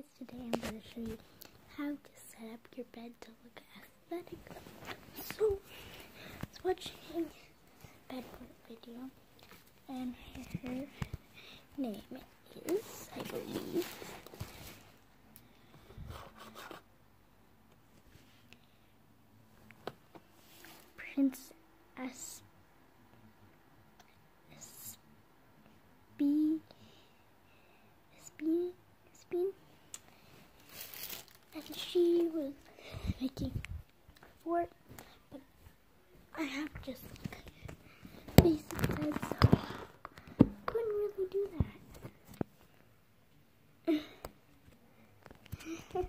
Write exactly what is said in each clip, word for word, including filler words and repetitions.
guys, today I'm going to show you how to set up your bed to look aesthetic. So, let's watch a bed video, and her name is, I believe, Princess Aesthetic. And she was making for it, but I have just basic bed, so couldn't really do that.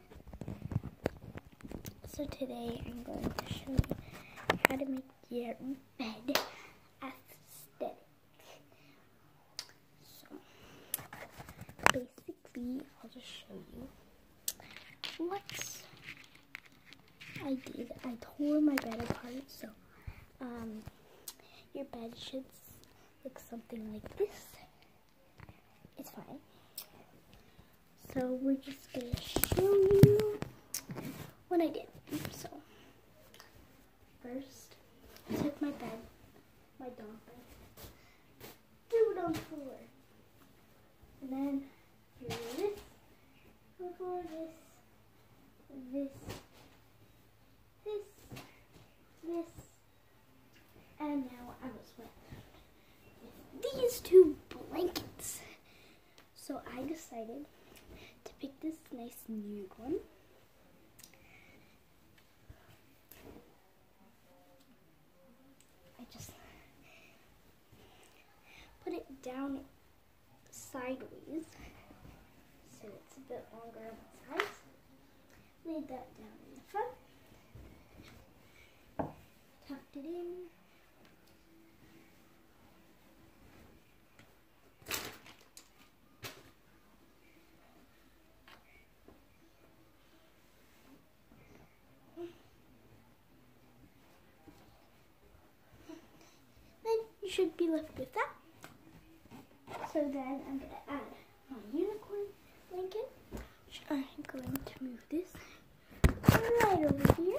So today I'm going to show you how to make your bed aesthetic. So basically, I'll just show you what I did. I tore my bed apart, so um, your bed should look something like this. It's fine. So we're just gonna show you what I did. So first, I took my bed, my dog bed, threw it on the floor, and then threw this before this. This, this, this, and now I was wet with these two blankets. So I decided to pick this nice nude one. I just put it down sideways so it's a bit longer on the sides. Laid that down in the front, tucked it in, then you should be left with that. So then I'm going to add my unicorn blanket. I'm going to move this right over here.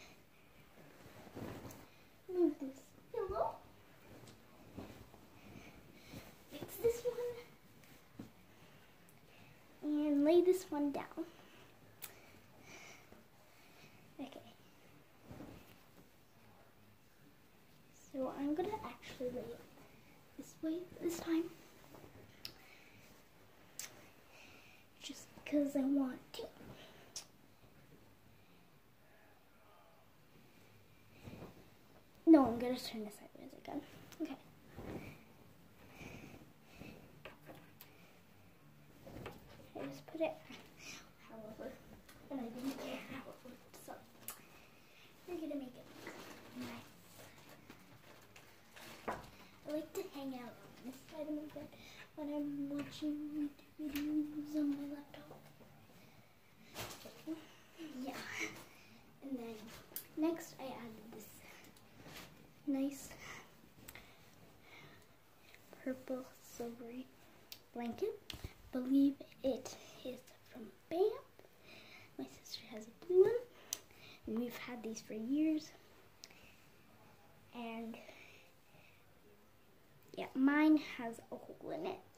Move this pillow. Fix this one. And lay this one down. Okay. So I'm going to actually lay it this way this time. Just because I want to. No, I'm going to turn this sideways again. Okay. I just put it however, and I didn't care how it looked, so we're going to make it look nice. I like to hang out on this side of my bed when I'm watching YouTube videos on my laptop. Yeah. And then next I added this nice purple silvery blanket. Believe it is from B A M. My sister has a blue one, and we've had these for years. And yeah, mine has a hole in it,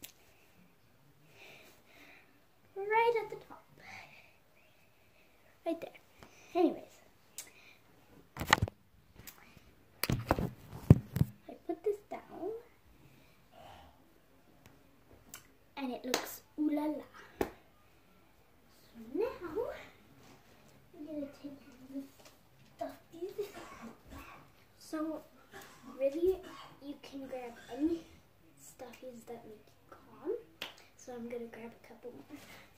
right at the top, right there. Anyways, I put this down, and it looks ooh la la. So now, I'm going to take the stuffies. So, really, you can grab any stuffies that make you calm. So I'm going to grab a couple more.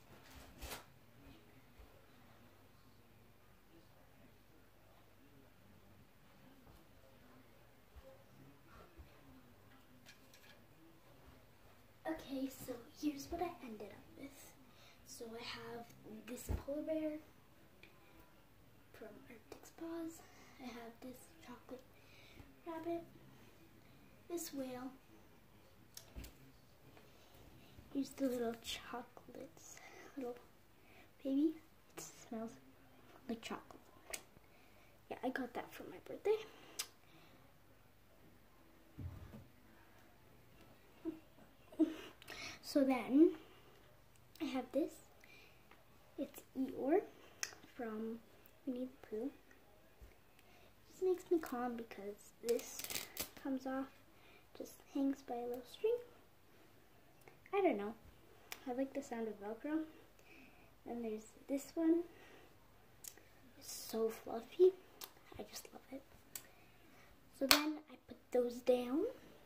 Okay, so here's what I ended up with. So I have this polar bear from Arctic Spas. I have this chocolate rabbit, this whale. Here's the little chocolates, little baby. It smells like chocolate. Yeah, I got that for my birthday. So then, I have this. It's Eeyore from Winnie the Pooh. It just makes me calm because this comes off, just hangs by a little string. I don't know. I like the sound of Velcro. And there's this one. It's so fluffy. I just love it. So then I put those down.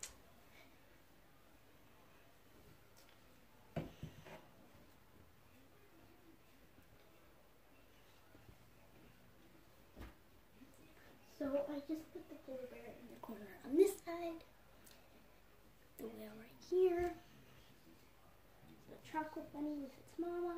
So I just put the polar bear in the corner on this side, the whale right here, the chocolate bunny with its mama,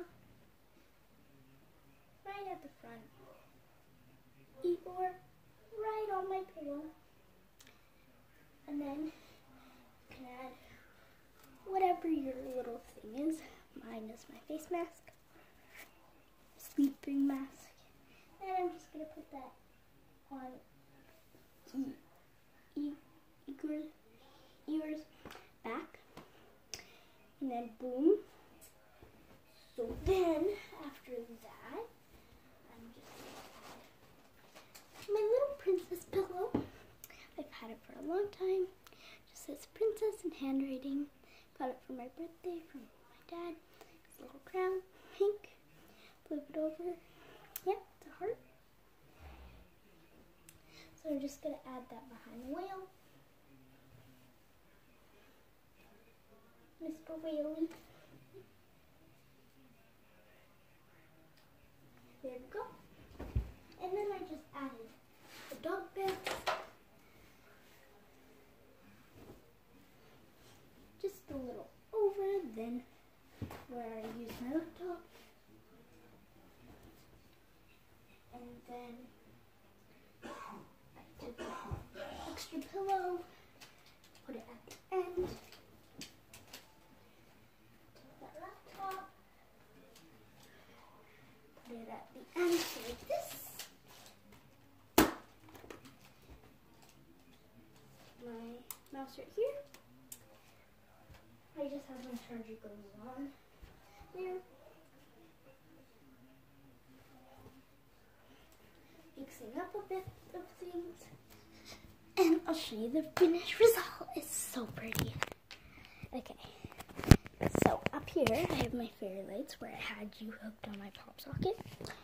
right at the front, Eeyore right on my pillow, and then you can add whatever your little thing is. Mine is my face mask, sleeping mask, and I'm just going to put that on Eeyore's ears back, and then boom. So then after that, I'm just my little princess pillow. I've had it for a long time. Just says princess in handwriting. Got it for my birthday from my dad. It's a little crown, pink. Flip it over. Yep, it's a heart. So I'm just going to add that behind the whale. Mister Whaley. There we go. And then I just added the dog bed. Just a little over, then where I use my laptop. And then I took the extra pillow, put it at the end. That laptop, put it at the end like this. My mouse right here. I just have my charger going on there. Mixing up a bit of things. And I'll show you the finished result. It's so pretty. Okay. So up here I have my fairy lights where I had you hooked on my pop socket.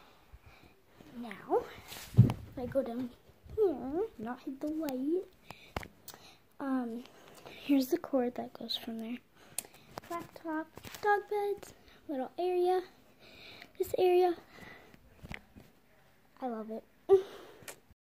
Now, if I go down here, not hit the light. Um, here's the cord that goes from there. Laptop, dog beds, little area, this area. I love it.